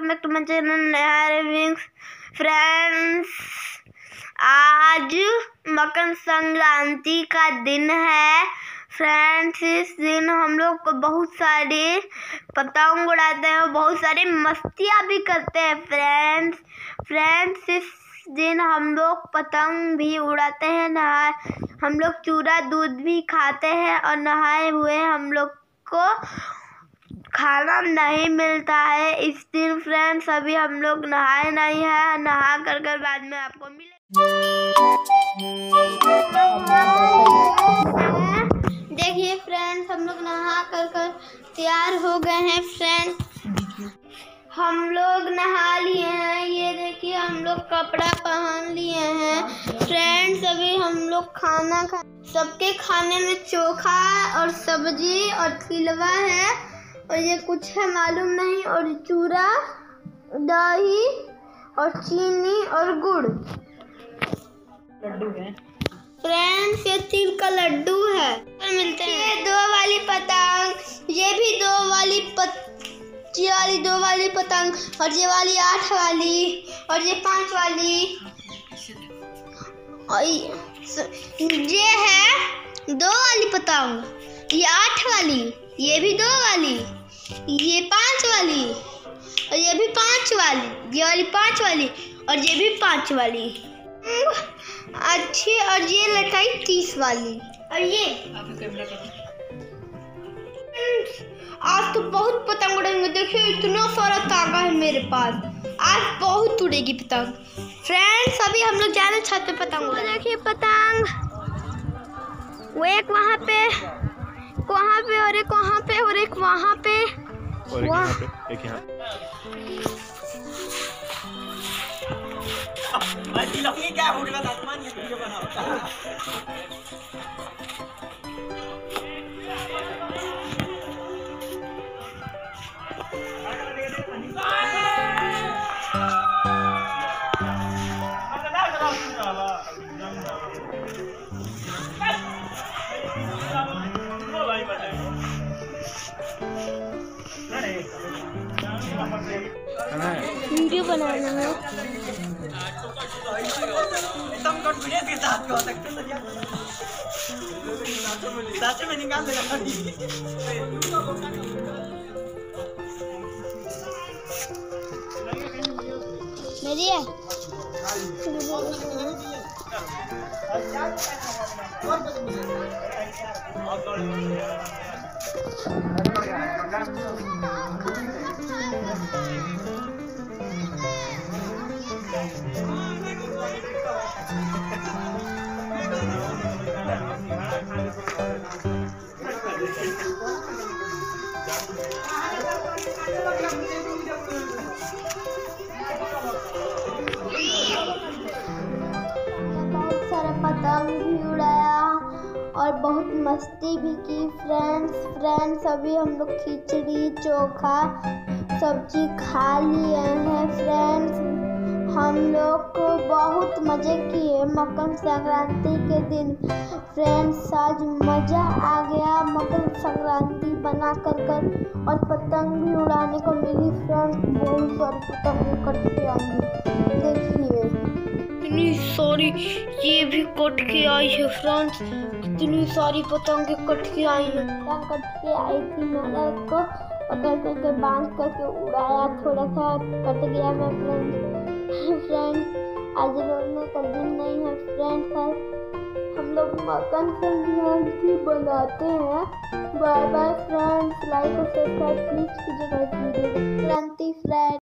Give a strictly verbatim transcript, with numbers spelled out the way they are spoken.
Welcome back to my channel नया reviews. Friends, आज मकर संक्रांति का दिन है। फ्रेंड्स, इस दिन हम लोग को बहुत सारे पतंग उड़ाते हैं, बहुत सारी मस्तियाँ भी करते हैं। फ्रेंड्स फ्रेंड्स इस दिन हम लोग पतंग भी उड़ाते हैं, नहाए हम लोग चूड़ा दूध भी खाते हैं और नहाए हुए हम लोग को खाना नहीं मिलता है इस दिन। फ्रेंड्स, अभी हम लोग नहाए नहीं है, नहा कर कर बाद में आपको मिले। देखिए फ्रेंड्स, हम लोग नहा कर कर तैयार हो गए हैं। फ्रेंड्स, हम लोग नहा लिए हैं, ये देखिए हम लोग कपड़ा पहन लिए हैं। फ्रेंड्स, अभी हम लोग खाना खा सबके खाने में चोखा और सब्जी और तिलवा है और ये कुछ है मालूम नहीं, और चूड़ा, दही और चीनी और गुड़ लड्डू है। फ्रेंड्स, ये तिल का लड्डू है। मिलते हैं ये दो वाली पतंग, ये भी दो वाली पत ये वाली दो वाली पतंग, और ये वाली आठ वाली, और ये पांच वाली, और ये है दो वाली पतंग, ये आठ वाली, ये भी दो वाली, ये पांच वाली, और ये भी पांच वाली, ये वाली पांच वाली, और ये भी पांच वाली अच्छी, और ये लटाई तीस वाली। और ये आज तो बहुत पतंग उड़ेंगे। देखिए इतना सारा तागा है मेरे पास, आज बहुत उड़ेगी पतंग। फ्रेंड्स, अभी हम लोग जा रहे हैं छत पे पतंग उड़ा। देखिए पतंग, वो एक वहाँ पे, वहाँ पे, और एक वहाँ पे, और एक वहाँ पे, और एक यहाँ पे, एक यहाँ क्या हो गया? आसमान की वीडियो बनाओ। वीडियो बनाना है। एकदम कॉन्फिडेंस के साथ हो सकते हैं। साथ में निकाल देगा। मेरी है। बहुत सारा पतंग भी उड़ाया और बहुत मस्ती भी की। फ्रेंड्स फ्रेंड्स अभी हम लोग खिचड़ी चोखा सब्जी खा लिए हैं। फ्रेंड्स, हम लोग को बहुत मज़े किए मकर संक्रांति के दिन। फ्रेंड्स, आज मज़ा आ गया मकर संक्रांति बना कर कर, और पतंग भी उड़ाने को मिली। फ्रेंड्स, बहुत सारी पतंग कट के आई, देखिए कितनी सारी, ये भी कट के आई है। फ्रेंड्स, कितनी सारी पतंगे कट के आई हैं। पतंग कट के आई थी, मैंने उसको पकड़ करके बांध करके उड़ाया, थोड़ा सा कट गया मैं। फ्रेंड्स फ्रेंड्स आज रोने का दिन नहीं है। फ्रेंड्स, आज हम लोग मकर संक्रांति बनाते हैं। बाय बाय फ्रेंड्स, लाइक और सब्सक्राइब प्लीज कीजिएगा इस वीडियो को। क्रांति फ्रेंड्स।